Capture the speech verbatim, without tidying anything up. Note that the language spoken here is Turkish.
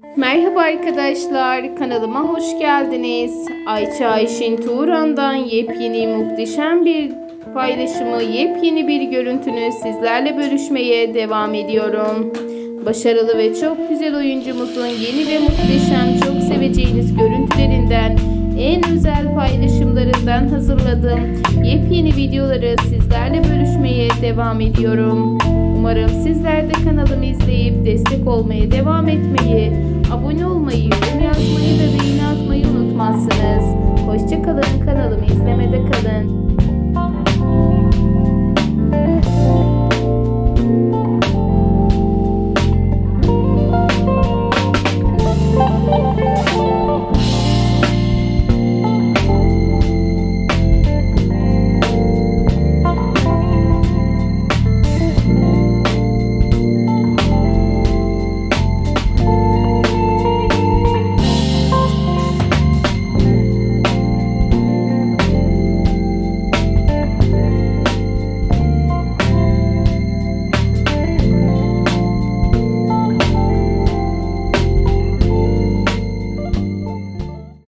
Merhaba arkadaşlar, kanalıma hoş geldiniz. Ayça Ayşin Turan'dan yepyeni muhteşem bir paylaşımı, yepyeni bir görüntünü sizlerle bölüşmeye devam ediyorum. Başarılı ve çok güzel oyuncumuzun yeni ve muhteşem, çok seveceğiniz görüntülerinden, en özel paylaşımlarından hazırladığım yepyeni videoları sizlerle bölüşmeye devam ediyorum. Umarım sizler de kanalımı izleyip destek olmaya devam etmeyi, abone olmayı, yorum yazmayı ve beğeni atmayı unutmazsınız. Hoşça kalın, kanalımı izlemede kalın.